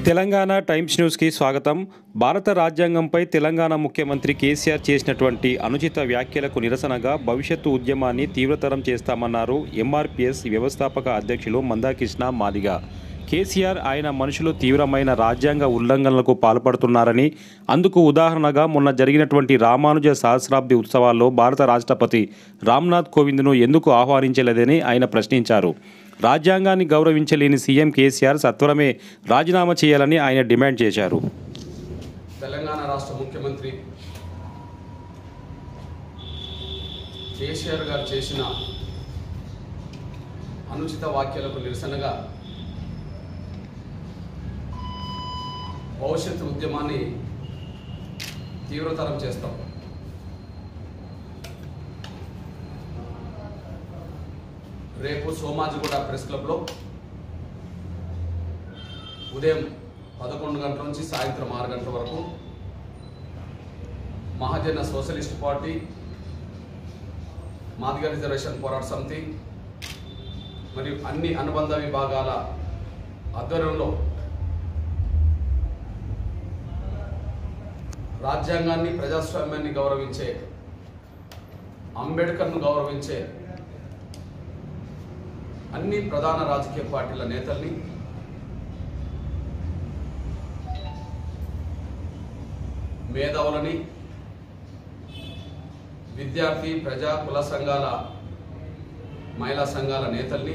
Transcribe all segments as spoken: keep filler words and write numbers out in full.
Telangana times న్యూస్కి స్వాగతం. భారత రాజ్యాంగంపై తెలంగాణ ముఖ్యమంత్రి కేసీఆర్ చేసినటువంటి అనుచిత వ్యాఖ్యలకు నిరసనగా భవిష్యత్తు ఉద్యమాన్ని తీవ్రతరం చేస్తామన్నారు ఎంఆర్పీఎస్ వ్యవస్థాపక అధ్యక్షులు మందాకృష్ణ మాదిగ. కేసీఆర్ ఆయన మనుషులు తీవ్రమైన రాజ్యాంగ ఉల్లంఘనలకు పాల్పడుతున్నారని, అందుకు ఉదాహరణగా మొన్న జరిగినటువంటి రామానుజ సహస్రాబ్ది ఉత్సవాల్లో భారత రాష్ట్రపతి రామ్నాథ్ కోవింద్ను ఎందుకు ఆహ్వానించలేదని ఆయన ప్రశ్నించారు. రాజ్యాంగాన్ని గౌరవించలేని సీఎం కేసీఆర్ సత్వరమే రాజీనామా చేయాలని ఆయన డిమాండ్ చేశారు. తెలంగాణ రాష్ట్ర ముఖ్యమంత్రి కేసీఆర్ గారు చేసిన అనుచిత వ్యాఖ్యలకు నిరసనగా భవిష్యత్తు ఉద్యమాన్ని తీవ్రతరం చేస్తాం. రేపు సోమాజిగూడ ప్రెస్ క్లబ్లో ఉదయం పదకొండు గంటల నుంచి సాయంత్రం ఆరు గంటల వరకు Mahajana socialist party, Madiga reservation పోరాట సమితి మరియు అన్ని అనుబంధ విభాగాల ఆధ్వర్యంలో రాజ్యాంగాన్ని, ప్రజాస్వామ్యాన్ని గౌరవించే, అంబేద్కర్ను గౌరవించే అన్ని ప్రధాన రాజకీయ పార్టీల నేతల్ని, మేధావులని, విద్యార్థి, ప్రజా కుల సంఘాల, మహిళా సంఘాల నేతల్ని,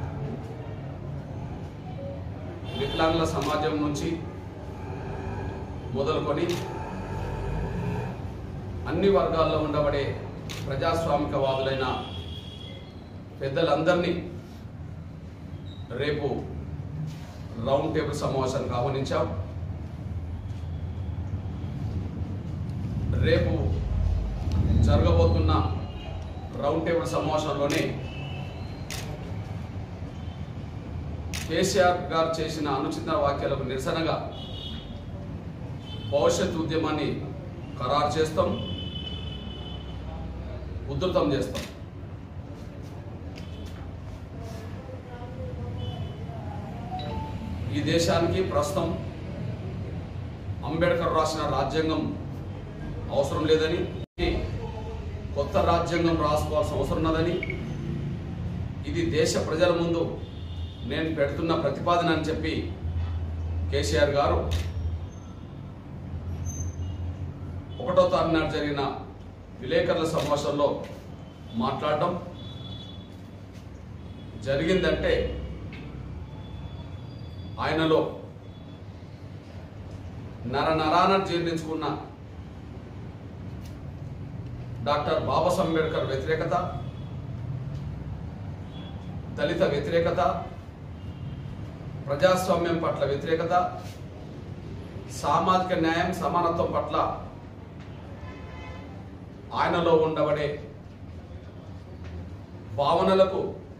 వికలాంగుల సమాజం నుంచి మొదలుకొని అన్ని వర్గాల్లో ఉండబడే ప్రజాస్వామికవాదులైన పెద్దలందరినీ రేపు రౌండ్ టేబుల్ సమావేశానికి ఆహ్వానించాం. రేపు జరగబోతున్న రౌండ్ టేబుల్ సమావేశంలోనే కేసీఆర్ గారు చేసిన అనుచిత వ్యాఖ్యలకు నిరసనగా భవిష్యత్ ఉద్యమాన్ని ఖరారు చేస్తాం, ఉధృతం చేస్తాం. ఈ దేశానికి ప్రస్తుతం అంబేద్కర్ రాసిన రాజ్యాంగం అవసరం లేదని, కొత్త రాజ్యాంగం రాసుకోవాల్సిన అవసరం ఉన్నదని, ఇది దేశ ప్రజల ముందు నేను పెడుతున్న ప్రతిపాదన అని చెప్పి కేసీఆర్ గారు ఒకటో తారీఖు నాడు జరిగిన విలేకరుల సమావేశంలో మాట్లాడడం జరిగిందంటే ఆయనలో నర నరాన జీర్ణించుకున్న డాక్టర్ బాబాసాహెబ్ అంబేద్కర్ వ్యతిరేకత, దళిత వ్యతిరేకత, ప్రజాస్వామ్యం పట్ల వ్యతిరేకత, సామాజిక న్యాయం, సమానత్వం పట్ల ఆయనలో ఉండబడే భావనలకు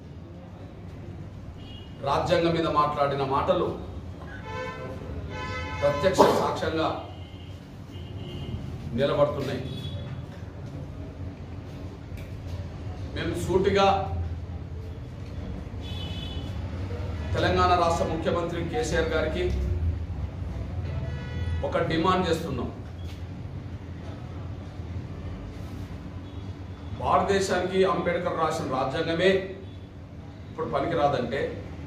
రాజ్యాంగం మీద మాట్లాడిన మాటలు ప్రత్యక్ష సాక్ష్యంగా నిలబడుతున్నాయి. మేము సూటిగా తెలంగాణ రాష్ట్ర ముఖ్యమంత్రి కేసీఆర్ గారికి ఒక డిమాండ్ చేస్తున్నాం. భారతదేశానికి అంబేద్కర్ రాసిన రాజ్యాంగమే ఇప్పుడు పనికిరాదంటే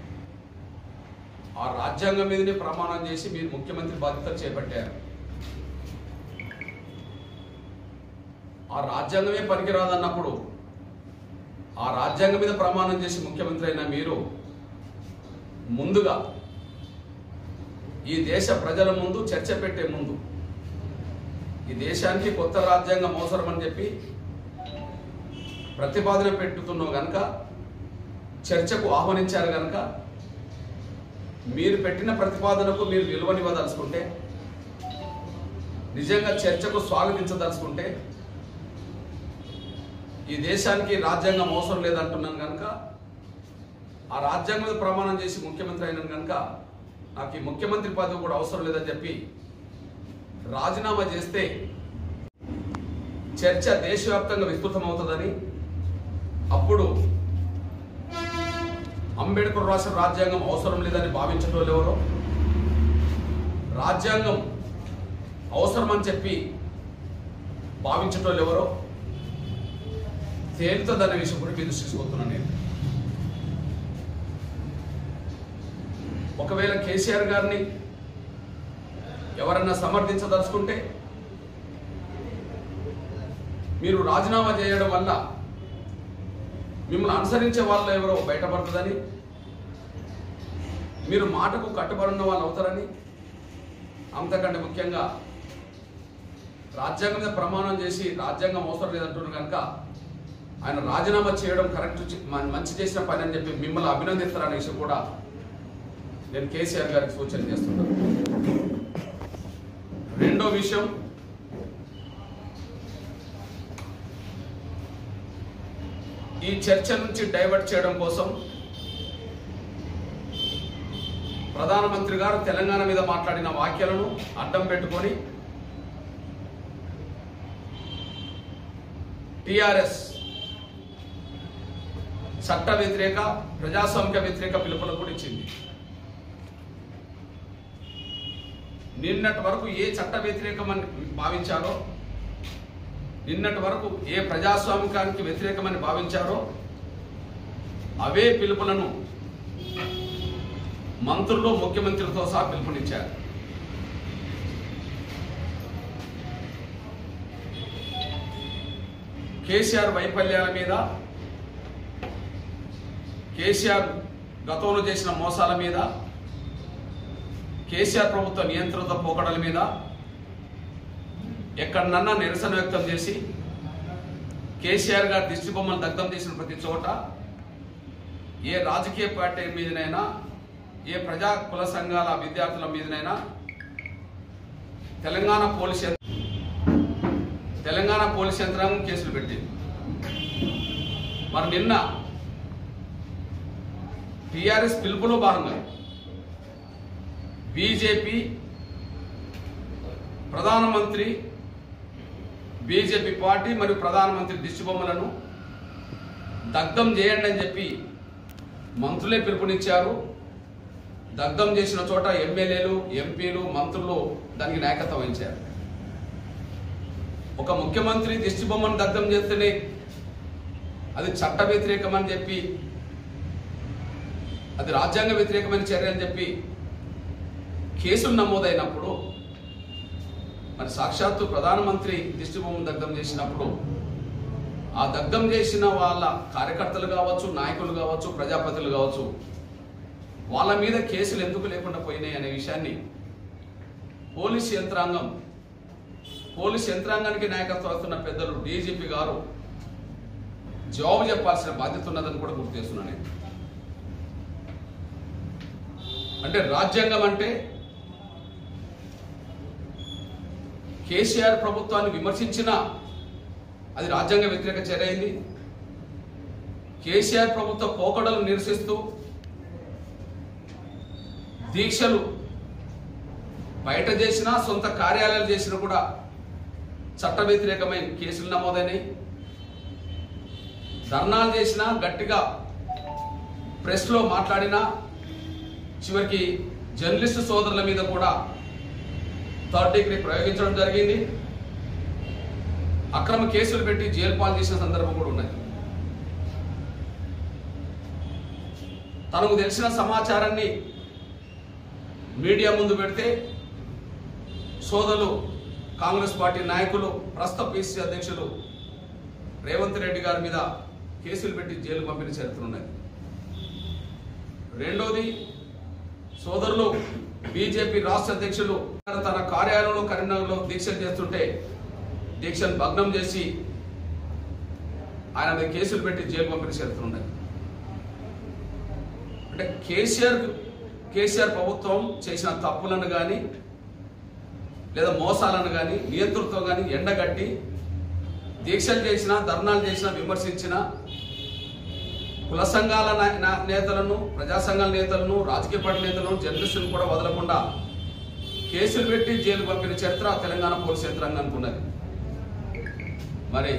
ఆ రాజ్యాంగం మీదనే ప్రమాణం చేసి మీరు ముఖ్యమంత్రి బాధ్యతలు చేపట్టారు. ఆ రాజ్యాంగమే పనికిరాదన్నప్పుడు ఆ రాజ్యాంగం మీద ప్రమాణం చేసి ముఖ్యమంత్రి అయిన మీరు ముందుగా ఈ దేశ ప్రజల ముందు చర్చ పెట్టే ముందు ఈ దేశానికి కొత్త రాజ్యాంగం అవసరమని చెప్పి ప్రతిపాదన పెట్టుతున్నావు కనుక, చర్చకు ఆహ్వానించారు కనుక, మీరు పెట్టిన ప్రతిపాదనకు మీరు విలువనివ్వదలుచుకుంటే, నిజంగా చర్చకు స్వాగతించదలుచుకుంటే, ఈ దేశానికి రాజ్యాంగం అవసరం లేదంటున్నాను కనుక, ఆ రాజ్యాంగం మీద ప్రమాణం చేసి ముఖ్యమంత్రి అయినాను కనుక నాకు ఈ ముఖ్యమంత్రి పదవి కూడా అవసరం లేదని చెప్పి రాజీనామా చేస్తే చర్చ దేశవ్యాప్తంగా విస్తృతం అవుతుందని, అప్పుడు అంబేద్కర్ రాసిన రాజ్యాంగం అవసరం లేదని భావించడం ఎవరో రాజ్యాంగం అవసరమని చెప్పి భావించటోళ్ళు ఎవరో తేలుతుందన్న విషయం కూడా మీరు తీసుకొస్తున్నాను నేను. ఒకవేళ కేసీఆర్ గారిని ఎవరన్నా సమర్థించదలుచుకుంటే మీరు రాజీనామా చేయడం వల్ల మిమ్మల్ని అనుసరించే వాళ్ళు ఎవరో బయటపడుతుందని, మీరు మాటకు కట్టుబడిన వాళ్ళు అవుతారని, అంతకంటే ముఖ్యంగా రాజ్యాంగం మీద ప్రమాణం చేసి రాజ్యాంగం అవసరం లేదంటున్నారు కనుక ఆయన రాజీనామా చేయడం కరెక్ట్, మంచి చేసిన పని అని చెప్పి మిమ్మల్ని అభినందిస్తారనే విషయం కూడా నేను కేసీఆర్ గారికి సూచన చేస్తున్నాను. రెండో విషయం, ఈ చర్చ నుంచి డైవర్ట్ చేయడం కోసం ప్రధానమంత్రి గారు తెలంగాణ మీద మాట్లాడిన వ్యాఖ్యలను అడ్డం పెట్టుకొని టిఆర్ఎస్ చట్ట వ్యతిరేక ప్రజాస్వామిక వ్యతిరేక పిలుపులకు కూడా ఇచ్చింది. నిన్నటి వరకు ఏ చట్ట వ్యతిరేకమని భావించారో, నిన్నటి వరకు ఏ ప్రజాస్వామికానికి వ్యతిరేకమని భావించారో అవే పిలుపులను మంత్రులు ముఖ్యమంత్రులతో సహా పిలుపునిచ్చారు. కేసీఆర్ వైఫల్యాల మీద, కేసీఆర్ గతంలో చేసిన మోసాల మీద, కేసీఆర్ ప్రభుత్వ నియంత్రిత పోకడల మీద ఎక్కడన్నా నిరసన వ్యక్తం చేసి కేసీఆర్ గారి దిష్టి బొమ్మను దగ్ధం చేసిన ప్రతి చోట ఏ రాజకీయ పార్టీ మీదనైనా, ఏ ప్రజా కుల సంఘాల విద్యార్థుల మీదనైనా తెలంగాణ పోలీస్ తెలంగాణ పోలీస్ యంత్రాంగం కేసులు పెట్టింది. మరి నిన్న టిఆర్ఎస్ పిలుపులో భాగంగా బీజేపీ ప్రధానమంత్రి, బీజేపీ పార్టీ మరియు ప్రధానమంత్రి దిష్టి బొమ్మలను దగ్ధం చేయండి అని చెప్పి మంత్రులే పిలుపునిచ్చారు. దగ్ధం చేసిన చోట ఎమ్మెల్యేలు, ఎంపీలు, మంత్రులు దానికి నాయకత్వం వహించారు. ఒక ముఖ్యమంత్రి దిష్టి బొమ్మను దగ్ధం చేస్తేనే అది చట్ట వ్యతిరేకమని చెప్పి, అది రాజ్యాంగ వ్యతిరేకమైన చర్య అని చెప్పి కేసులు నమోదైనప్పుడు, మరి సాక్షాత్తు ప్రధానమంత్రి దిష్టి బొమ్మను దగ్ధం చేసినప్పుడు ఆ దగ్ధం చేసిన వాళ్ళ కార్యకర్తలు కావచ్చు, నాయకులు కావచ్చు, ప్రజాప్రతినిధులు కావచ్చు, వాళ్ళ మీద కేసులు ఎందుకు లేకుండా పోయినాయి అనే విషయాన్ని పోలీస్ యంత్రాంగం, పోలీస్ యంత్రాంగానికి నాయకత్వం వస్తున్న పెద్దలు డీజీపీ గారు జవాబు చెప్పాల్సిన బాధ్యత ఉన్నదని కూడా గుర్తు చేస్తున్నాను నేను. అంటే రాజ్యాంగం అంటే కేసీఆర్ ప్రభుత్వాన్ని విమర్శించిన అది రాజ్యాంగ వ్యతిరేక చర్య అయింది. కేసీఆర్ ప్రభుత్వ పోకడలను నిరసిస్తూ దీక్షలు బయట చేసినా, సొంత కార్యాలయాలు చేసినా కూడా చట్ట వ్యతిరేకమైన కేసులు నమోదైనాయి. ధర్నాలు చేసినా, గట్టిగా ప్రెస్లో మాట్లాడినా, చివరికి జర్నలిస్టు సోదరుల మీద కూడా థర్డ్ డిగ్రీ ప్రయోగించడం జరిగింది. అక్రమ కేసులు పెట్టి జైలు పాలు చేసిన సందర్భం కూడా ఉన్నది. తనకు తెలిసిన సమాచారాన్ని మీడియా ముందు పెడితే సోదరులు కాంగ్రెస్ పార్టీ నాయకులు, ప్రస్తుత పిసిసి అధ్యక్షులు రేవంత్ రెడ్డి గారి మీద కేసులు పెట్టి జైలు పంపిన చరిత్ర ఉన్నది. రెండోది, సోదరులు బీజేపీ రాష్ట్ర అధ్యక్షులు తన కార్యాలయంలో కరీంనగర్లో దీక్షలు చేస్తుంటే దీక్షను భగ్నం చేసి ఆయన మీద కేసులు పెట్టి జైలు పంపిన చరిత్ర ఉన్నది. అంటే కేసీఆర్ కేసీఆర్ ప్రభుత్వం చేసిన తప్పులను కానీ లేదా మోసాలను కానీ నియంతృత్వం కానీ ఎండగట్టి దీక్షలు చేసిన, ధర్నాలు చేసిన, విమర్శించిన కుల సంఘాల నేతలను, ప్రజా సంఘాల నేతలను, రాజకీయ పార్టీ నేతలను, జర్నలిస్టులను కూడా వదలకుండా కేసులు పెట్టి జైలు పంపిన చరిత్ర తెలంగాణ పోలీస్ యంత్రాంగానికి ఉన్నది. మరి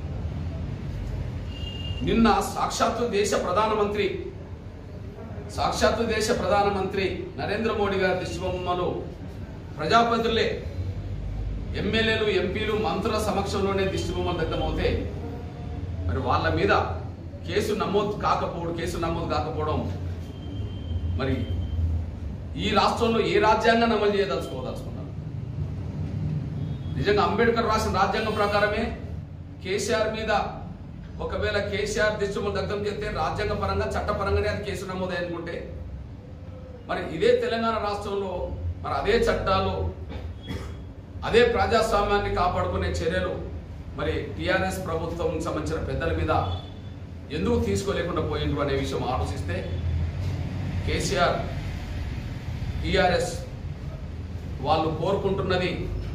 నిన్న సాక్షాత్తు దేశ ప్రధానమంత్రి సాక్షాత్తు దేశ ప్రధానమంత్రి నరేంద్ర మోడీ గారి దిష్టి బొమ్మలు ప్రజాప్రతినిధులే ఎమ్మెల్యేలు ఎంపీలు మంత్రుల సమక్షంలోనే దిష్టిబొమ్మలు దగ్ధమవుతే మరి వాళ్ళ మీద కేసు నమోదు కాకపోవడం కేసు నమోదు కాకపోవడం మరి ఈ రాష్ట్రంలో ఏ రాజ్యాంగాన్ని అమలు చేయదలుచుకోదలుచుకున్నారు? నిజంగా అంబేద్కర్ రాసిన రాజ్యాంగం ప్రకారమే కేసీఆర్ మీద ఒకవేళ కేసీఆర్ దిష్టిబొమ్మలు దగ్ధం చేస్తే రాజ్యాంగ పరంగా చట్టపరంగానే అది కేసు నమోదు అనుకుంటే మరి ఇదే తెలంగాణ రాష్ట్రంలో మరి అదే చట్టాలు అదే ప్రజాస్వామ్యాన్ని కాపాడుకునే చర్యలు మరి టీఆర్ఎస్ ప్రభుత్వం సంబంధించిన పెద్దల మీద ఎందుకు తీసుకోలేకుండా పోయిండ్రు అనే విషయం ఆలోచిస్తే కేసీఆర్ టీఆర్ఎస్ వాళ్ళు కోరుకుంటున్నది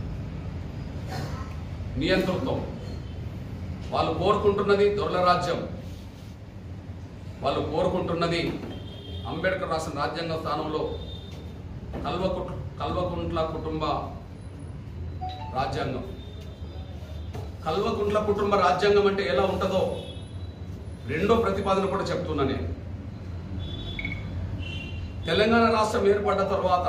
నియంతృత్వం, వాళ్ళు కోరుకుంటున్నది దొరల రాజ్యం, వాళ్ళు కోరుకుంటున్నది అంబేద్కర్ రాసిన రాజ్యాంగ స్థానంలో కల్వకు కల్వకుంట్ల కుటుంబ రాజ్యాంగం. కల్వకుంట్ల కుటుంబ రాజ్యాంగం అంటే ఎలా ఉంటుందో రెండో ప్రతిపాదన కూడా చెప్తున్నా నేను. తెలంగాణ రాష్ట్రం ఏర్పడ్డ తర్వాత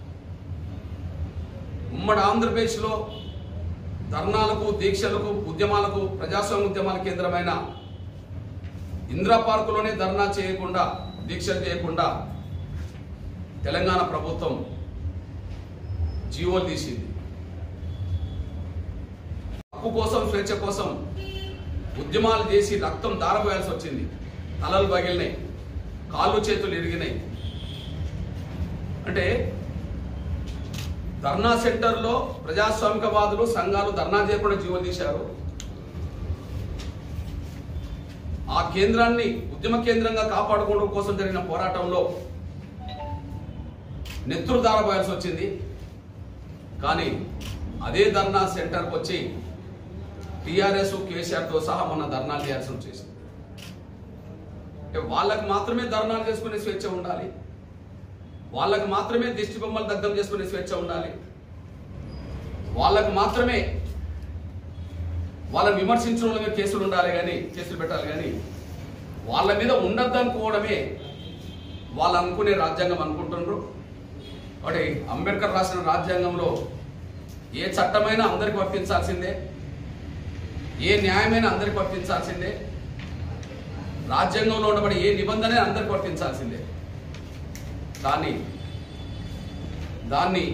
ఉమ్మడి ఆంధ్రప్రదేశ్లో ధర్నాలకు, దీక్షలకు, ఉద్యమాలకు, ప్రజాస్వామ్య ఉద్యమాల కేంద్రమైన ఇందిరా పార్కులోనే ధర్నా చేయకుండా, దీక్షలు చేయకుండా తెలంగాణ ప్రభుత్వం జీవోలు తీసింది. హక్కు కోసం, స్వేచ్ఛ కోసం ఉద్యమాలు చేసి రక్తం దారపోయాల్సి వచ్చింది. తలలు పగిలినాయి, కాళ్ళు చేతులు ఇరిగినాయి. అంటే ధర్నా సెంటర్లో ప్రజాస్వామికవాదులు సంఘాలు ధర్నా చేయకుండా జీవోలు తీశారు. ఆ కేంద్రాన్ని ఉద్యమ కేంద్రంగా కాపాడుకోవడం కోసం జరిగిన పోరాటంలో నెత్తురు దారపోయాల్సి వచ్చింది. కానీ అదే ధర్నా సెంటర్కి వచ్చి టీఆర్ఎస్ కేసీఆర్తో సహా మొన్న ధర్నాలు చేయాల్సి వచ్చేసింది. వాళ్ళకు మాత్రమే ధర్నాలు చేసుకునే స్వేచ్ఛ ఉండాలి, వాళ్ళకు మాత్రమే దిష్టి బొమ్మలు దగ్ధం చేసుకునే స్వేచ్ఛ ఉండాలి, వాళ్ళకు మాత్రమే వాళ్ళని విమర్శించడం మీద కేసులు ఉండాలి కానీ కేసులు పెట్టాలి కానీ వాళ్ళ మీద ఉండద్దు అనుకోవడమే వాళ్ళు అనుకునే రాజ్యాంగం అనుకుంటున్నారు. ఒకటి అంబేద్కర్ రాసిన రాజ్యాంగంలో ఏ చట్టమైనా అందరికి వర్తించాల్సిందే, ఏ న్యాయమైనా అందరికి వర్తించాల్సిందే, రాజ్యాంగంలో ఉండబడి ఏ నిబంధన అందరికి వర్తించాల్సిందే. కానీ దాన్ని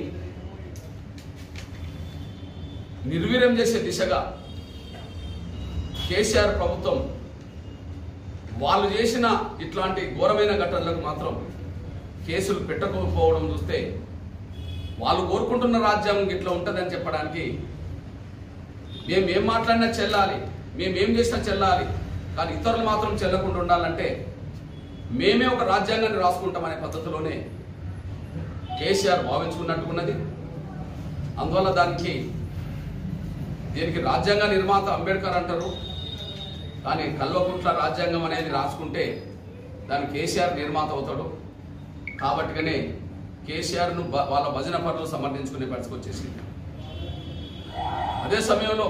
నిర్వీర్యం చేసే దిశగా కేసీఆర్ ప్రభుత్వం వాళ్ళు చేసిన ఇట్లాంటి ఘోరమైన ఘటనలకు మాత్రం కేసులు పెట్టకపోవడం చూస్తే వాళ్ళు కోరుకుంటున్న రాజ్యాంగం ఇట్లా ఉంటుందని చెప్పడానికి మేము ఏం మాట్లాడినా చెల్లాలి, మేము ఏం చేసినా చెల్లాలి, కానీ ఇతరులు మాత్రం చెల్లకుండా ఉండాలంటే మేమే ఒక రాజ్యాంగాన్ని రాసుకుంటామనే పద్ధతిలోనే కేసీఆర్ భావించుకున్నట్టుకున్నది. అందువల్ల దానికి దీనికి రాజ్యాంగ నిర్మాత అంబేద్కర్ అంటారు, కానీ కల్వకుంట్ల రాజ్యాంగం అనేది రాసుకుంటే దానికి కేసీఆర్ నిర్మాత అవుతాడు. కాబట్టిగానే కేసీఆర్ను వాళ్ళ భజన పనులు సమర్థించుకునే పరిస్థితి వచ్చేసింది. అదే సమయంలో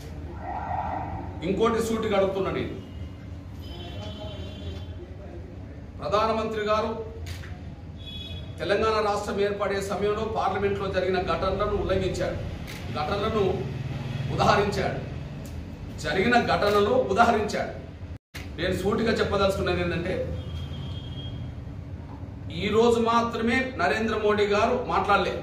ఇంకోటి సూటిగా అడుగుతున్నా నేను, ప్రధానమంత్రి గారు తెలంగాణ రాష్ట్రం ఏర్పడే సమయంలో పార్లమెంట్లో జరిగిన ఘటనలను ఉల్లంఘించాడు, ఘటనలను ఉదాహరించాడు, జరిగిన ఘటనలు ఉదాహరించాడు. నేను సూటిగా చెప్పదలుచుకున్నది ఏంటంటే ఈ రోజు మాత్రమే నరేంద్ర మోడీ గారు మాట్లాడలేదు.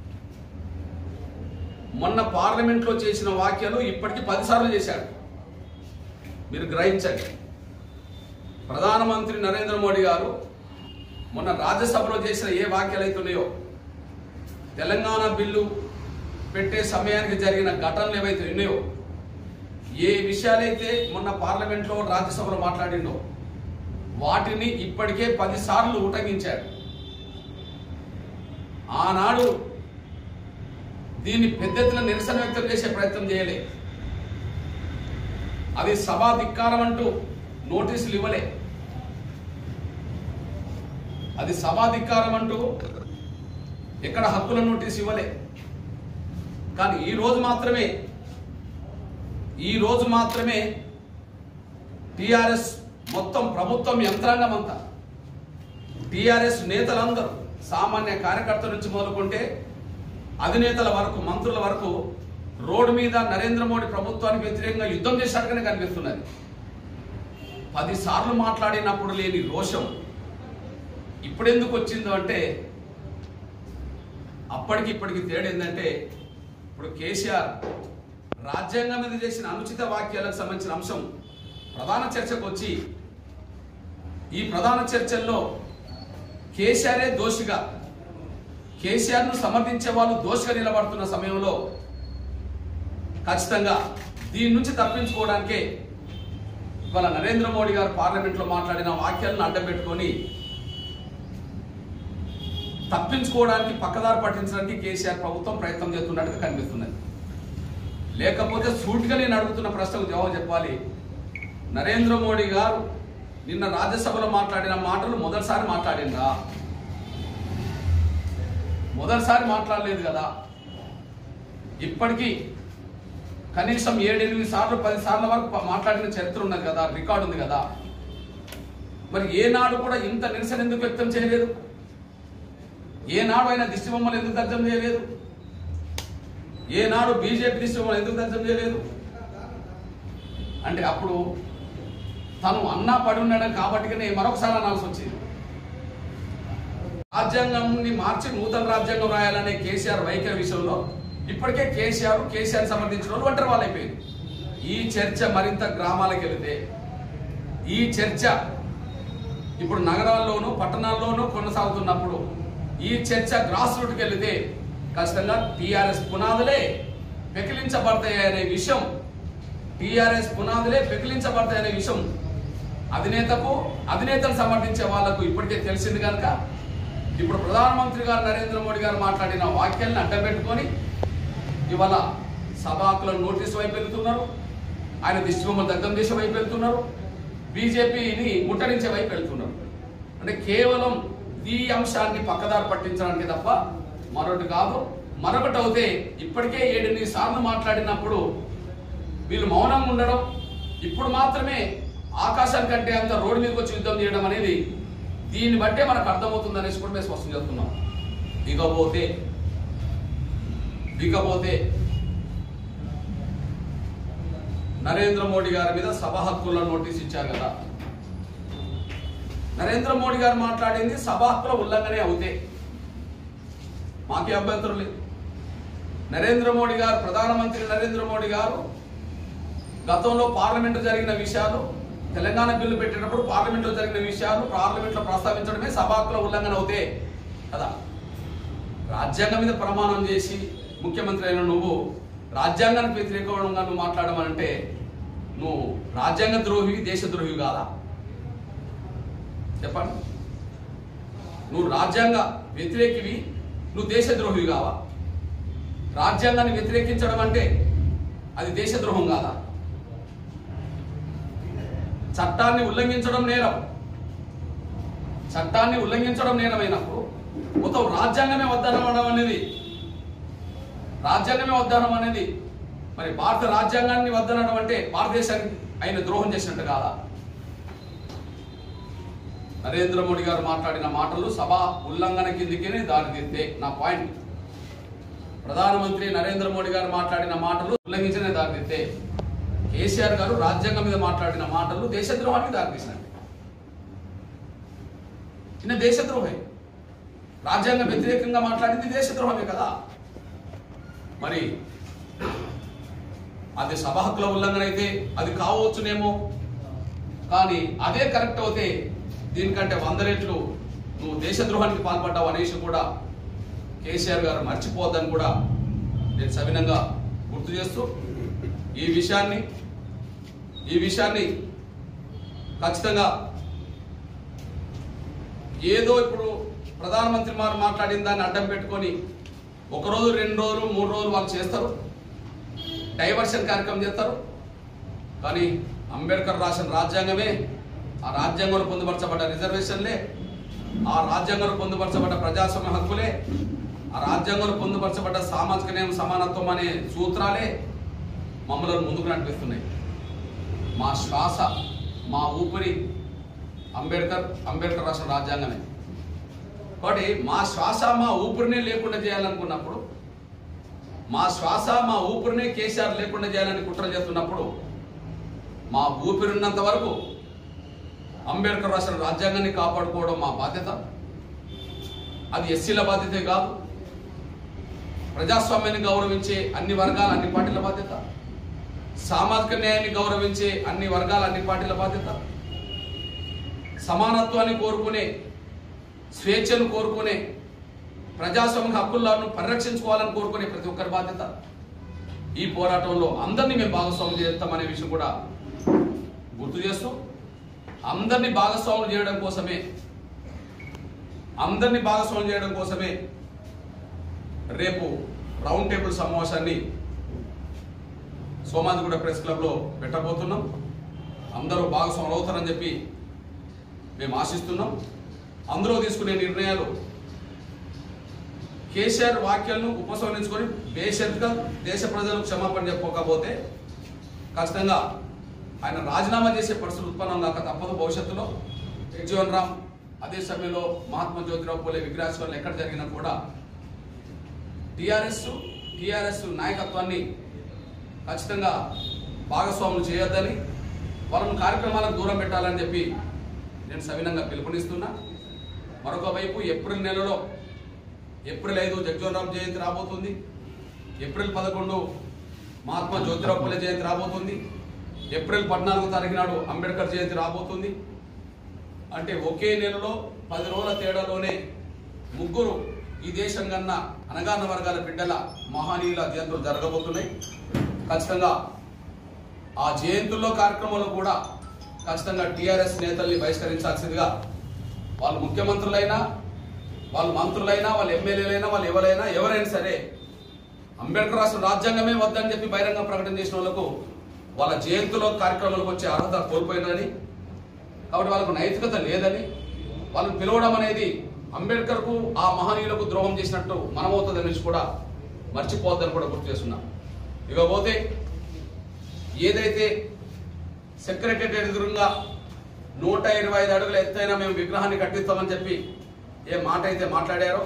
మొన్న పార్లమెంట్లో చేసిన వ్యాఖ్యలు ఇప్పటికీ పదిసార్లు చేశాడు. మీరు గ్రహించండి, ప్రధానమంత్రి నరేంద్ర మోడీ గారు మొన్న రాజ్యసభలో చేసిన ఏ వ్యాఖ్యలు అవుతున్నాయో, తెలంగాణ బిల్లు పెట్టే సమయానికి జరిగిన ఘటనలు ఏవైతే ఉన్నాయో, ఏ విషయాలైతే మొన్న పార్లమెంట్లో రాజ్యసభలో మాట్లాడిండో వాటిని ఇప్పటికే పదిసార్లు ఉటంకించాడు. ఆనాడు దీన్ని పెద్ద ఎత్తున నిరసన వ్యక్తం చేసే ప్రయత్నం చేయలే, అది సభా ధిక్కారం అంటూ నోటీసులు ఇవ్వలే, అది సభా ధిక్కారం అంటూ ఎక్కడ హక్కుల నోటీసు ఇవ్వలే. కానీ ఈ రోజు మాత్రమే ఈ రోజు మాత్రమే టిఆర్ఎస్ మొత్తం ప్రభుత్వం యంత్రాంగం అంతా, టిఆర్ఎస్ నేతలందరూ, సామాన్య కార్యకర్తల నుంచి మొదలుకుంటే అధినేతల వరకు, మంత్రుల వరకు రోడ్డు మీద నరేంద్ర మోడీ ప్రభుత్వానికి వ్యతిరేకంగా యుద్ధం చేసినట్టుగానే కనిపిస్తున్నది. పదిసార్లు మాట్లాడినప్పుడు లేని రోషం ఇప్పుడెందుకు వచ్చిందో అంటే, అప్పటికి ఇప్పటికి తేడా ఏంటంటే, ఇప్పుడు కేసీఆర్ రాజ్యాంగం మీద చేసిన అనుచిత వ్యాఖ్యలకు సంబంధించిన అంశం ప్రధాన చర్చకు వచ్చి, ఈ ప్రధాన చర్చల్లో కేసీఆరే దోషిగా, కేసీఆర్ను సమర్థించే వాళ్ళు దోషిగా నిలబడుతున్న సమయంలో ఖచ్చితంగా దీని నుంచి తప్పించుకోవడానికే ఇవాళ నరేంద్ర మోడీ గారు పార్లమెంట్లో మాట్లాడిన వాక్యాలను అడ్డం పెట్టుకొని తప్పించుకోవడానికి, పక్కదారి పట్టించడానికి కేసీఆర్ ప్రభుత్వం ప్రయత్నం చేస్తున్నట్టుగా కనిపిస్తున్నది. లేకపోతే సూటిగా నేను అడుగుతున్న ప్రశ్నకు జవాబు చెప్పాలి. నరేంద్ర మోడీ గారు నిన్న రాజ్యసభలో మాట్లాడిన మాటలు మొదటిసారి మాట్లాడిందా? మొదటిసారి మాట్లాడలేదు కదా. ఇప్పటికీ కనీసం ఏడెనిమిది సార్లు పది సార్ల వరకు మాట్లాడిన చరిత్ర ఉన్నది కదా, రికార్డు ఉంది కదా. మరి ఏనాడు కూడా ఇంత నిరసన ఎందుకు వ్యక్తం చేయలేదు? ఏనాడు ఆయన దిష్టి బొమ్మలు ఎందుకు దగ్ధం చేయలేదు? ఏనాడు బీజేపీ దిష్టి బొమ్మలు ఎందుకు దగ్ధం చేయలేదు? అంటే అప్పుడు తను అన్నా పడి ఉన్నాడు కాబట్టినే మరొకసారి అనాల్సి వచ్చింది. రాజ్యాంగాన్ని మార్చి నూతన రాజ్యాంగం రాయాలనే కేసీఆర్ వైఖరి విషయంలో ఇప్పటికే కేసీఆర్ కేసీఆర్ సమర్థించిన వాళ్ళు ఒంటరి వాళ్ళు అయిపోయింది. ఈ చర్చ మరింత గ్రామాలకు వెళితే, ఈ చర్చ ఇప్పుడు నగరాల్లోనూ పట్టణాల్లోనూ కొనసాగుతున్నప్పుడు ఈ చర్చ గ్రాస్ రూట్కి వెళితే ఖచ్చితంగా టీఆర్ఎస్ పునాదులే పెకిలించబడతాయి అనే విషయం, టీఆర్ఎస్ పునాదులే పెకిలించబడతాయి అనే విషయం అధినేతకు, అధినేతను సమర్థించే వాళ్లకు ఇప్పటికే తెలిసింది కనుక ఇప్పుడు ప్రధానమంత్రి గారు నరేంద్ర మోడీ గారు మాట్లాడిన వాక్యాలను అడ్డం పెట్టుకొని ఇవాళ సభాకులను నోటీసు వైపు వెళ్తున్నారు, ఆయన దిష్టిబొమ్మలు దగ్ధం చేసే వైపు వెళ్తున్నారు, బీజేపీని ముట్టడించే వైపు వెళ్తున్నారు. అంటే కేవలం ఈ అంశాన్ని పక్కదారి పట్టించడానికి తప్ప మరొకటి కాదు. మరొకటి అవుతే ఇప్పటికే ఏడెనిమిది సార్లు మాట్లాడినప్పుడు వీళ్ళు మౌనంగా ఉండడం, ఇప్పుడు మాత్రమే ఆకాశం కంటే అంత రోడ్డు మీదకి వచ్చి యుద్ధం చేయడం అనేది దీన్ని బట్టే మనకు అర్థమవుతుంది అనేసి కూడా మేము స్పష్టం చేస్తున్నాం. ఇకపోతే ఇకపోతే నరేంద్ర మోడీ గారి మీద సభా హక్కుల నోటీస్ ఇచ్చారు కదా. నరేంద్ర మోడీ గారు మాట్లాడింది సభా హక్కుల ఉల్లంఘనే అవుతే మాకే అభ్యంతరం లేదు. నరేంద్ర మోడీ గారు, ప్రధానమంత్రి నరేంద్ర మోడీ గారు గతంలో పార్లమెంటు జరిగిన విషయాలు, తెలంగాణ బిల్లు పెట్టేటప్పుడు పార్లమెంట్లో జరిగిన విషయాలు పార్లమెంట్లో ప్రస్తావించడమే సభా హక్కుల ఉల్లంఘన అవుతే కదా. రాజ్యాంగం మీద ప్రమాణం చేసి ముఖ్యమంత్రి అయిన నువ్వు రాజ్యాంగానికి వ్యతిరేకంగా నువ్వు మాట్లాడమనంటే నువ్వు రాజ్యాంగ ద్రోహివి, దేశ ద్రోహివి కాదా? చెప్పండి. నువ్వు రాజ్యాంగ వ్యతిరేకివి, నువ్వు దేశ ద్రోహివి కావా? రాజ్యాంగాన్ని వ్యతిరేకించడం అంటే అది దేశద్రోహం కాదా? చట్టాన్ని ఉల్లంఘించడం నేరం, చట్టాన్ని ఉల్లంఘించడం నేరమైనప్పుడు మొత్తం రాజ్యాంగమే వద్దనడం అనేది, రాజ్యాంగమే వద్దనం అనేది మరి భారత రాజ్యాంగాన్ని వద్దనడం అంటే భారతదేశానికి ఆయన ద్రోహం చేసినట్టు కాదా? నరేంద్ర మోడీ గారు మాట్లాడిన మాటలు సభా ఉల్లంఘన కిందికి దారితీస్తే నా పాయింట్. ప్రధానమంత్రి నరేంద్ర మోడీ గారు మాట్లాడిన మాటలు ఉల్లంఘించనే దారితీస్తే కేసీఆర్ గారు రాజ్యాంగం మీద మాట్లాడిన మాటలు దేశద్రోహానికి దారితీసినట్టు. ఈయన దేశద్రోహే, రాజ్యాంగ వ్యతిరేకంగా మాట్లాడింది దేశద్రోహమే కదా. మరి అది సభ హక్కుల ఉల్లంఘన అయితే అది కావచ్చునేమో, కానీ అదే కరెక్ట్ అవుతే దీనికంటే వంద రెట్లు నువ్వు దేశద్రోహానికి పాల్పడ్డావు అనేసి కూడా కేసీఆర్ గారు మర్చిపోవద్దని కూడా నేను సవినంగా గుర్తు చేస్తూ ఈ విషయాన్ని ఈ విషయాన్ని ఖచ్చితంగా ఏదో ఇప్పుడు ప్రధానమంత్రి వారు మాట్లాడిన దాన్ని అడ్డం పెట్టుకొని ఒకరోజు రెండు రోజులు మూడు రోజులు వాళ్ళు చేస్తారు, డైవర్షన్ కార్యక్రమం చేస్తారు. కానీ అంబేద్కర్ రాసిన రాజ్యాంగమే, ఆ రాజ్యాంగంలో పొందుపరచబడ్డ రిజర్వేషన్లే, ఆ రాజ్యాంగంలో పొందుపరచబడ్డ ప్రజాస్వామ్య హక్కులే, ఆ రాజ్యాంగంలో పొందుపరచబడ్డ సామాజిక న్యాయం సమానత్వం అనే సూత్రాలే మమ్మల్ని ముందుకు నడిపిస్తున్నాయి. మా శ్వాస, మా ఊపిరి అంబేద్కర్ అంబేద్కర్ రాసిన రాజ్యాంగమే. కాబట్టి మా శ్వాస, మా ఊపిరినే లేకుండా చేయాలనుకున్నప్పుడు మా శ్వాస మా ఊపిరినే కేసీఆర్ లేకుండా చేయాలని కుట్ర చేస్తున్నప్పుడు మా ఊపిరిన్నంత వరకు అంబేద్కర్ రాసిన రాజ్యాంగాన్ని కాపాడుకోవడం మా బాధ్యత. అది ఎస్సీల బాధ్యతే కాదు, ప్రజాస్వామ్యాన్ని గౌరవించే అన్ని వర్గాల అన్ని పార్టీల బాధ్యత, సామాజిక న్యాయాన్ని గౌరవించే అన్ని వర్గాల అన్ని పార్టీల బాధ్యత, సమానత్వాన్ని కోరుకునే స్వేచ్ఛను కోరుకునే ప్రజాస్వామ్య హక్కులను పరిరక్షించుకోవాలని కోరుకునే ప్రతి ఒక్కరి బాధ్యత. ఈ పోరాటంలో అందరినీ మేము భాగస్వాములు చేస్తామనే విషయం కూడా గుర్తు చేస్తూ అందరినీ భాగస్వాములు చేయడం కోసమే అందరినీ భాగస్వాములు చేయడం కోసమే రేపు రౌండ్ టేబుల్ సమావేశాన్ని సోమాజిగూడ ప్రెస్ క్లబ్లో పెట్టబోతున్నాం. అందరూ భాగస్వాములు అవుతారని చెప్పి మేము ఆశిస్తున్నాం. అందులో తీసుకునే నిర్ణయాలు కేసీఆర్ వ్యాఖ్యలను ఉపసంహరించుకొని బేషరతుగా దేశ ప్రజలకు క్షమాపణ చెప్పకపోతే ఖచ్చితంగా ఆయన రాజీనామా చేసే పరిస్థితులు ఉత్పన్నం కాక తప్పదు. భవిష్యత్తులో జగ్జీవన్ రామ్ అదే సమయంలో మహాత్మా జ్యోతిరావు పూలే విగ్రహావిష్కరణలు ఎక్కడ జరిగినా కూడా టీఆర్ఎస్ టీఆర్ఎస్ నాయకత్వాన్ని ఖచ్చితంగా భాగస్వాములు చేయొద్దని, వాళ్ళను కార్యక్రమాలకు దూరం పెట్టాలని చెప్పి నేను సవినంగా పిలుపునిస్తున్నా. మరొక వైపు ఏప్రిల్ నెలలో ఏప్రిల్ ఐదు జగ్జీవన్ రామ్ జయంతి రాబోతుంది. ఏప్రిల్ పదకొండు మహాత్మా జ్యోతిరావు పూలే జయంతి రాబోతుంది. ఏప్రిల్ పద్నాలుగు తారీఖు నాడు అంబేద్కర్ జయంతి రాబోతుంది. అంటే ఒకే నెలలో పది రోజుల తేడాలోనే ముగ్గురు ఈ దేశం కన్నా అనగాన వర్గాల బిడ్డల మహనీయుల జయంతులు జరగబోతున్నాయి. ఖచ్చితంగా ఆ జయంతుల్లో కార్యక్రమంలో కూడా ఖచ్చితంగా టీఆర్ఎస్ నేతల్ని బహిష్కరించాల్సిందిగా, వాళ్ళు ముఖ్యమంత్రులైనా వాళ్ళు మంత్రులైనా వాళ్ళు ఎమ్మెల్యేలైనా వాళ్ళు ఎవరైనా ఎవరైనా సరే అంబేద్కర్ రాసిన రాజ్యాంగమే వద్దని చెప్పి బహిరంగ ప్రకటన చేసిన వాళ్ళకు వాళ్ళ జయంతిలో కార్యక్రమాలకు వచ్చే అర్హత కోల్పోయినని, కాబట్టి వాళ్ళకు నైతికత లేదని, వాళ్ళని పిలవడం అనేది అంబేద్కర్కు ఆ మహనీయులకు ద్రోహం చేసినట్టు మనమవుతుంది అనేసి కూడా మర్చిపోవద్దని కూడా గుర్తు చేస్తున్నాం. ఇకపోతే ఏదైతే సెక్రటేరియట్ ఎదురుగా నూట ఇరవై ఐదు అడుగుల ఎత్తైన మేము విగ్రహాన్ని కట్టిస్తామని చెప్పి ఏ మాట అయితే మాట్లాడారో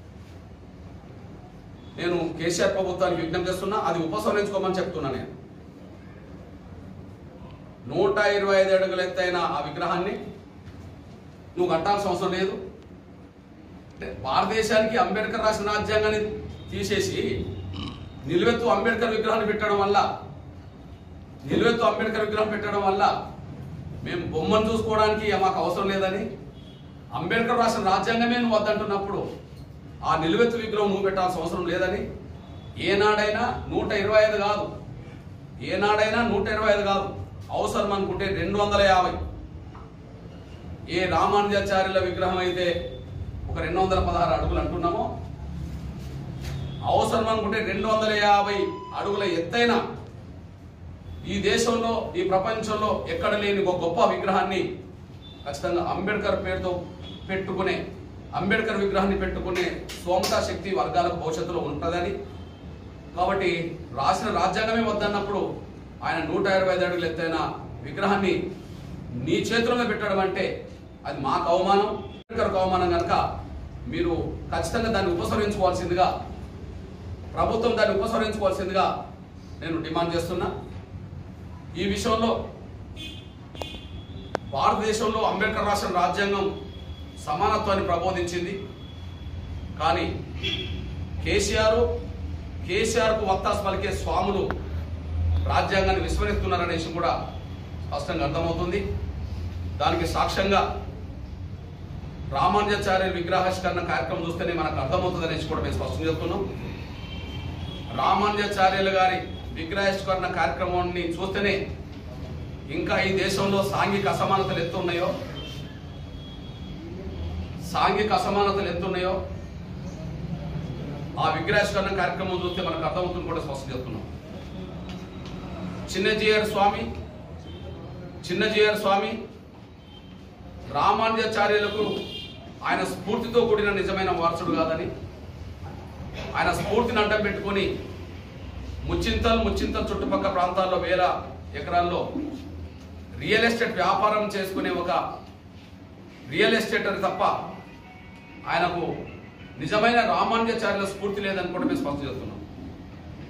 నేను కేసీఆర్ ప్రభుత్వానికి విజ్ఞప్తి చేస్తున్నా, అది ఉపసంహరించుకోమని చెప్తున్నా. నేను నూట ఇరవై ఐదు అడుగుల ఎత్తైన ఆ విగ్రహాన్ని నువ్వు కట్టాల్సిన అవసరం లేదు. భారతదేశానికి అంబేద్కర్ రాసిన రాజ్యాంగాన్ని తీసేసి నిలువెత్తు అంబేద్కర్ విగ్రహాన్ని పెట్టడం వల్ల నిలువెత్తు అంబేద్కర్ విగ్రహం పెట్టడం వల్ల మేము బొమ్మను చూసుకోవడానికి మాకు అవసరం లేదని, అంబేద్కర్ రాసిన రాజ్యాంగమే నువ్వు వద్దంటున్నప్పుడు ఆ నిలువెత్తు విగ్రహం నువ్వు పెట్టాల్సిన అవసరం లేదని, ఏనాడైనా నూట ఇరవై ఐదు కాదు ఏనాడైనా నూట ఇరవై ఐదు కాదు అవసరం అనుకుంటే రెండు వందల యాభై ఏ రామానుజాచార్యుల విగ్రహం అయితే ఒక రెండు వందల పదహారు అడుగులు అంటున్నామో, అవసరం అనుకుంటే రెండు వందల యాభై అడుగుల ఎత్తైన ఈ దేశంలో ఈ ప్రపంచంలో ఎక్కడ లేని ఒక గొప్ప విగ్రహాన్ని ఖచ్చితంగా అంబేద్కర్ పేరుతో పెట్టుకునే అంబేద్కర్ విగ్రహాన్ని పెట్టుకునే స్వంత శక్తి వర్గాలకు భవిష్యత్తులో ఉంటుందని, కాబట్టి రాసిన రాజ్యాంగమే వద్దన్నప్పుడు ఆయన నూట ఇరవై ఐదు అడుగులు ఎత్తైన విగ్రహాన్ని నీ చేతుల్లో పెట్టడం అంటే అది మాకు అవమానం, అంబేద్కర్కు అవమానం కనుక మీరు ఖచ్చితంగా దాన్ని ఉపసంహరించుకోవాల్సిందిగా, ప్రభుత్వం దాన్ని ఉపసంహరించుకోవాల్సిందిగా నేను డిమాండ్ చేస్తున్నా. ఈ విషయంలో భారతదేశంలో అంబేద్కర్ రాసిన రాజ్యాంగం సమానత్వాన్ని ప్రబోధించింది. కానీ కేసీఆర్ కేసీఆర్కు వత్తాసు పలికే స్వాములు రాజ్యాంగాన్ని విస్మరిస్తున్నారనే విషయం కూడా స్పష్టంగా అర్థమవుతుంది. దానికి సాక్ష్యంగా రామానుజాచార్య విగ్రహావిష్కరణ కార్యక్రమం చూస్తేనే మనకు అర్థమవుతుంది అనేసి కూడా మేము స్పష్టం చెప్తున్నాం. రామానుజాచార్యులు గారి విగ్రహావిష్కరణ కార్యక్రమాన్ని చూస్తేనే ఇంకా ఈ దేశంలో సాంఘిక అసమానతలు ఎంత ఉన్నాయో సాంఘిక అసమానతలు ఎంత ఉన్నాయో ఆ విగ్రహావిష్కరణ కార్యక్రమం చూస్తే మనకు అర్థమవుతుంది కూడా స్పష్టం చెప్తున్నాం. చిన్నజీయర్ స్వామి చిన్నజీయర్ స్వామి రామానుజాచార్యులకు ఆయన స్ఫూర్తితో కూడిన నిజమైన వారసుడు కాదని, ఆయన స్ఫూర్తిని అడ్డం పెట్టుకొని ముచ్చింతల్ ముచ్చింతల్ చుట్టుపక్కల ప్రాంతాల్లో వేల ఎకరాల్లో రియల్ ఎస్టేట్ వ్యాపారం చేసుకునే ఒక రియల్ ఎస్టేట్ అని తప్ప ఆయనకు నిజమైన రామానుజాచార్యుల స్ఫూర్తి లేదని కూడా మేము స్పష్టం చేస్తున్నాం.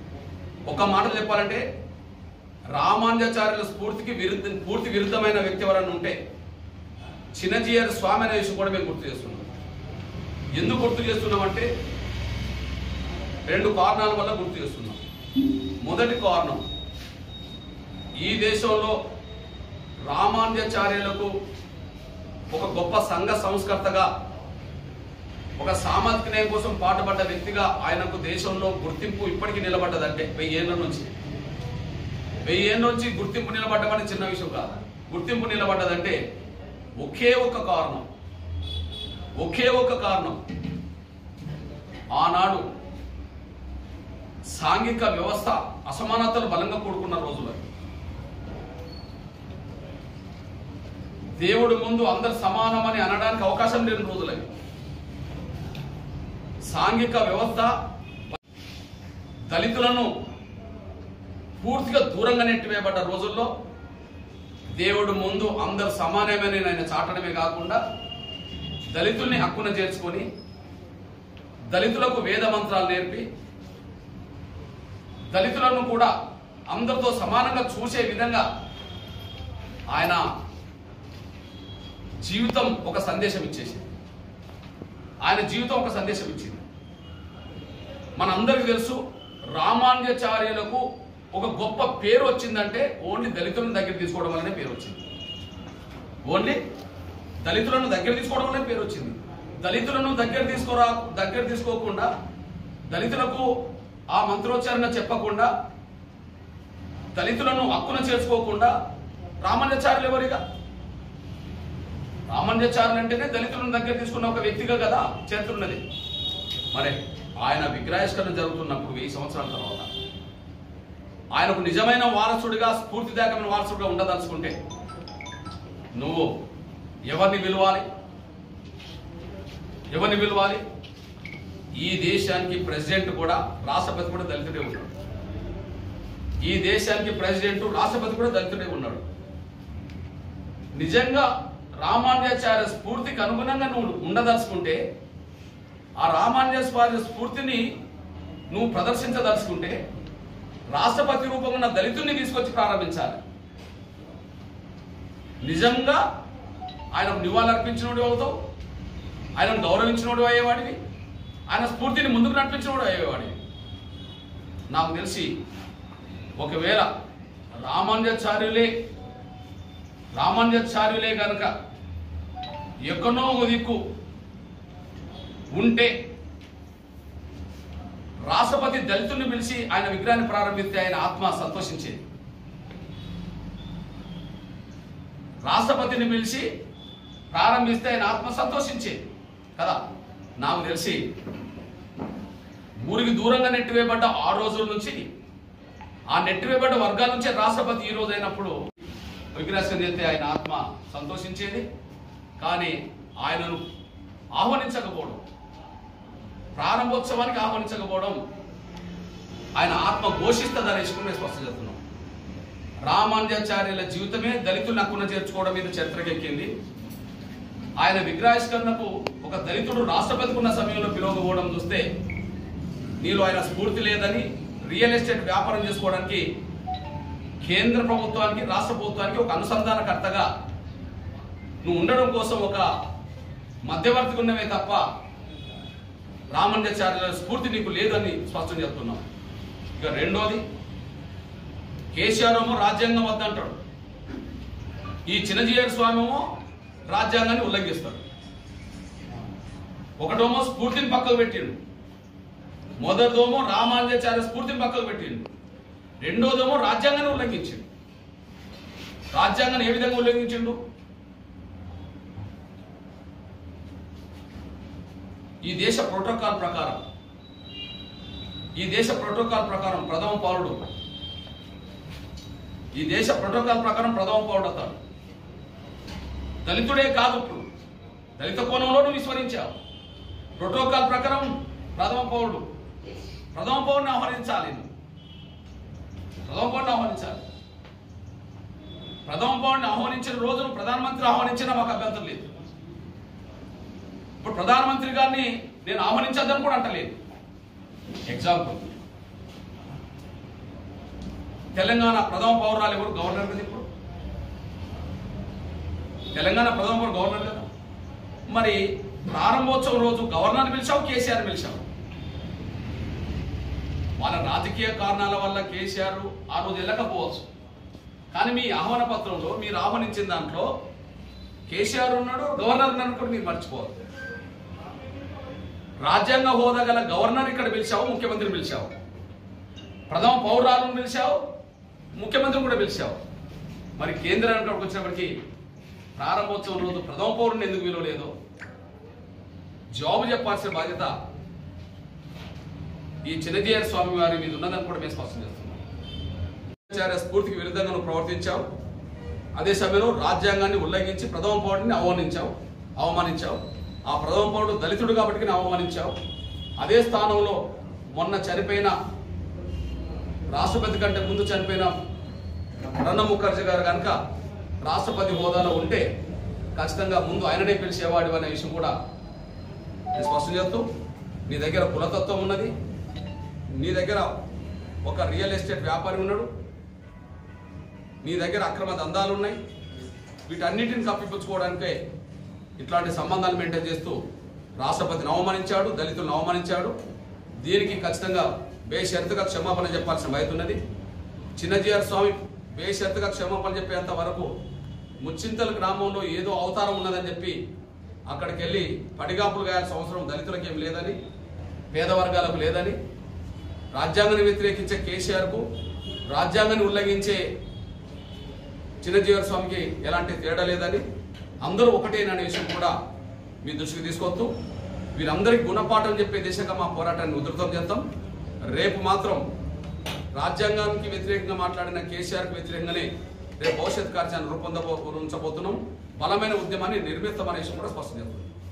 ఒక మాట చెప్పాలంటే రామానుజాచార్యుల స్ఫూర్తికి విరుద్ధ పూర్తి విరుద్ధమైన వ్యక్తి ఎవరన్నా ఉంటే చిన్నజీయర్ స్వామి అనే విషయం కూడా మేము గుర్తు చేస్తున్నాం. ఎందుకు గుర్తు చేస్తున్నామంటే రెండు కారణాల వల్ల గుర్తు చేస్తున్నాం. మొదటి కారణం, ఈ దేశంలో రామానుజాచార్యులకు ఒక గొప్ప సంఘ సంస్కర్తగా, ఒక సామాజిక న్యాయం కోసం పాటుపడ్డ వ్యక్తిగా ఆయనకు దేశంలో గుర్తింపు ఇప్పటికీ నిలబడ్డదంటే వెయ్యేళ్ళ నుంచి వెయ్యేళ్ళ నుంచి గుర్తింపు నిలబడ్డమని చిన్న విషయం కాదు. గుర్తింపు నిలబడ్డదంటే ఒకే ఒక కారణం ఒకే ఒక కారణం ఆనాడు సాంఘిక వ్యవస్థ అసమానతలు బలంగా కూడుకున్న రోజులు. దేవుడి ముందు అందరు సమానమని అనడానికి అవకాశం లేని రోజులవి. సాంఘిక వ్యవస్థ దళితులను పూర్తిగా దూరంగా నెట్టివేయబడ్డ రోజుల్లో దేవుడు ముందు అందరు సమానమని ఆయన చాటడమే కాకుండా దళితుల్ని హక్కున చేర్చుకొని దళితులకు వేద మంత్రాలు నేర్పి దళితులను కూడా అందరితో సమానంగా చూసే విధంగా ఆయన జీవితం ఒక సందేశం ఇచ్చేసింది. ఆయన జీవితం ఒక సందేశం ఇచ్చింది. మనందరికీ తెలుసు, రామానుజాచార్యులకు ఒక గొప్ప పేరు వచ్చిందంటే ఓన్లీ దళితులను దగ్గర తీసుకోవడం వల్లనే పేరు వచ్చింది. ఓన్లీ దళితులను దగ్గర తీసుకోవడం వల్లనే పేరు వచ్చింది. దళితులను దగ్గర తీసుకోరా దగ్గర తీసుకోకుండా దళితులకు ఆ మంత్రోచ్చారణ చెప్పకుండా దళితులను హక్కున చేర్చుకోకుండా రామానుజాచార్యులు ఎవరిగా? రామానుజాచార్యులు అంటేనే దళితులను దగ్గర తీసుకున్న ఒక వ్యక్తిగా కదా చరిత్ర ఉన్నది. మరి ఆయన విగ్రహావిష్కరణ జరుగుతున్నప్పుడు వెయ్యి సంవత్సరాల తర్వాత ఆయనకు నిజమైన వారసుడిగా, స్ఫూర్తిదాయకమైన వారసుడిగా ఉండదలుచుకుంటే నువ్వు ఎవరిని పిలవాలి? ఎవరిని పిలవాలి? ఈ దేశానికి ప్రెసిడెంట్ కూడా, రాష్ట్రపతి కూడా దళితుడే ఉన్నాడు. ఈ దేశానికి ప్రెసిడెంట్, రాష్ట్రపతి కూడా దళితుడే ఉన్నాడు. నిజంగా రామానుజాచార్య స్ఫూర్తికి అనుగుణంగా నువ్వు ఉండదలుచుకుంటే, ఆ రామానుజాచార్య స్ఫూర్తిని నువ్వు ప్రదర్శించదలుచుకుంటే రాష్ట్రపతి రూపంలో ఉన్న దళితుల్ని తీసుకొచ్చి ప్రారంభించాలి. నిజంగా ఆయనకు నివాళులర్పించినోడు అవుతావు, ఆయనను గౌరవించినోడు అయ్యేవాడివి, ఆయన స్ఫూర్తిని ముందుకు నడిపించినోడు అయ్యేవాడివి. నాకు తెలిసి ఒకవేళ రామానుజాచార్యులే రామానుజాచార్యులే కనుక ఎక్కడో ఒక దిక్కు ఉంటే రాష్ట్రపతి దళితుల్ని పిలిచి ఆయన విగ్రహాన్ని ప్రారంభిస్తే ఆయన ఆత్మ సంతోషించేది. రాష్ట్రపతిని పిలిచి ప్రారంభిస్తే ఆయన ఆత్మ సంతోషించేది కదా. నాకు తెలిసి ఊరికి దూరంగా నెట్టివేయబడ్డ ఆ రోజుల నుంచి, ఆ నెట్టివేయబడ్డ వర్గాల నుంచే రాష్ట్రపతి ఈ రోజు అయినప్పుడు విగ్రహం చేస్తే ఆయన ఆత్మ సంతోషించేది. కానీ ఆయనను ఆహ్వానించకపోవడం, ప్రారంభోత్సవానికి ఆహ్వానించకపోవడం ఆయన ఆత్మ ఘోషిస్తుందని వేసుకుని స్పష్టం చేస్తున్నాం. రామానుజాచార్యుల జీవితమే దళితులను హక్కున చేర్చుకోవడం మీద చరిత్రకెక్కింది. ఆయన విగ్రహావిష్కరణకు ఒక దళితుడు రాష్ట్రపతికి ఉన్న సమయంలో పిలువకపోవడం చూస్తే నీలో ఆయన స్ఫూర్తి లేదని, రియల్ ఎస్టేట్ వ్యాపారం చేసుకోవడానికి కేంద్ర ప్రభుత్వానికి, రాష్ట్ర ప్రభుత్వానికి ఒక అనుసంధానకర్తగా నువ్వు ఉండడం కోసం ఒక మధ్యవర్తిగా ఉన్నవే తప్ప రామానుజాచార్యుల స్ఫూర్తి నీకు లేదని స్పష్టం చేస్తున్నాం. ఇక రెండోది, కేసీఆర్ ఏమో రాజ్యాంగం వద్దంటాడు, ఈ చిన్నజీయర్ స్వామి ఏమో రాజ్యాంగాన్ని ఉల్లంఘిస్తాడు. ఒకటోమో స్ఫూర్తిని పక్కకు పెట్టిండు, మొదటిదోమో రామానుజాచార్య స్ఫూర్తిని పక్కకు పెట్టిండు, రెండోదేమో రాజ్యాంగాన్ని ఉల్లంఘించిండు. రాజ్యాంగాన్ని ఏ విధంగా ఉల్లంఘించిండు? ఈ దేశ ప్రోటోకాల్ ప్రకారం ఈ దేశ ప్రోటోకాల్ ప్రకారం ప్రథమ పౌరుడు ఈ దేశ ప్రోటోకాల్ ప్రకారం ప్రథమ పౌరుడు అవుతాడు. దళితుడే కాదు, ఇప్పుడు దళిత కోణంలో నువ్వు విస్మరించావు. ప్రోటోకాల్ ప్రకారం ప్రథమ పౌరుడు ప్రథమ పౌరుని ఆహ్వానించాలి. ప్రథమ పౌరుని ఆహ్వానించాలి. ప్రథమ పౌరుని ఆహ్వానించిన రోజును ప్రధానమంత్రి ఆహ్వానించినా మాకు అభ్యంతరం లేదు. ఇప్పుడు ప్రధానమంత్రి గారిని నేను ఆహ్వానించద్దని కూడా అంటలేదు. ఎగ్జాంపుల్, తెలంగాణ ప్రథమ పౌరాలు ఎవరు? గవర్నర్ కదా. ఇప్పుడు తెలంగాణ ప్రథమ పౌరు గవర్నర్ కదా. మరి ప్రారంభోత్సవం రోజు గవర్నర్ పిలిచావు, కేసీఆర్ పిలిచావు. వాళ్ళ రాజకీయ కారణాల వల్ల కేసీఆర్ ఆ రోజు వెళ్ళకపోవచ్చు. కానీ మీ ఆహ్వాన పత్రంలో మీరు ఆహ్వానించిన దాంట్లో కేసీఆర్ ఉన్నాడు, గవర్నర్ ఉన్నాడు కూడా మీరు మర్చిపోవద్దు. రాజ్యాంగ హోదా గల గవర్నర్ ఇక్కడ పిలిచావు, ముఖ్యమంత్రిని పిలిచావు. ప్రథమ పౌరాలను పిలిచావు, ముఖ్యమంత్రిని కూడా పిలిచావు. మరి కేంద్రానికి వచ్చినప్పటికీ ప్రారంభోత్సవం రోజు ప్రథమ పౌరుని ఎందుకు విలువలేదో జవాబు చెప్పాల్సిన బాధ్యత ఈ చిన్నజీఆర్ స్వామి వారి మీద ఉన్నదని కూడా మేము స్పష్టం చేస్తున్నాం. స్ఫూర్తికి విరుద్ధంగా నువ్వు ప్రవర్తించావు. అదే సమయంలో రాజ్యాంగాన్ని ఉల్లంఘించి ప్రథమ పౌరుడిని అవమానించావు అవమానించావు ఆ ప్రథమ పౌరుడు దళితుడు కాబట్టి అవమానించావు. అదే స్థానంలో మొన్న చనిపోయిన రాష్ట్రపతి కంటే ముందు చనిపోయిన ప్రణబ్ ముఖర్జీ గారు కనుక రాష్ట్రపతి హోదాలో ఉంటే ఖచ్చితంగా ముందు ఆయననే పిలిచేవాడు అనే విషయం కూడా నేను స్పష్టం చేస్తూ, నీ దగ్గర కులతత్వం ఉన్నది, నీ దగ్గర ఒక రియల్ ఎస్టేట్ వ్యాపారి ఉన్నాడు, నీ దగ్గర అక్రమ దందాలు ఉన్నాయి. వీటన్నిటిని కప్పిపుచ్చుకోవడానికే ఇట్లాంటి సంబంధాలు మెయింటైన్ చేస్తూ రాష్ట్రపతిని అవమానించాడు, దళితులను అవమానించాడు. దీనికి ఖచ్చితంగా బేషరతుగా క్షమాపణ చెప్పాల్సిన బాధ్యత ఉన్నది. చిన్నజీఆర్ స్వామి బేషరతుగా క్షమాపణ చెప్పేంత వరకు ముచ్చింతల గ్రామంలో ఏదో అవతారం ఉన్నదని చెప్పి అక్కడికి వెళ్ళి పడిగాపులు గాయాల్సిన అవసరం దళితులకు ఏం లేదని, పేద వర్గాలకు లేదని, రాజ్యాంగాన్ని వ్యతిరేకించే కేసీఆర్కు రాజ్యాంగాన్ని ఉల్లంఘించే చిన్నజీఆర్ స్వామికి ఎలాంటి తేడా లేదని, అందరూ ఒకటేననే విషయం కూడా మీ దృష్టికి తీసుకొస్తూ వీరందరికీ గుణపాఠం చెప్పే దిశగా మా పోరాటాన్ని ఉధృతం చేస్తాం. రేపు మాత్రం రాజ్యాంగానికి వ్యతిరేకంగా మాట్లాడిన కేసీఆర్కి వ్యతిరేకంగానే రేపు భవిష్యత్ కార్యాచరణ రూపొందబో ఉంచబోతున్నాం. బలమైన ఉద్యమాన్ని నిర్మిస్తామనే విషయం కూడా స్పష్టం చేస్తున్నాం.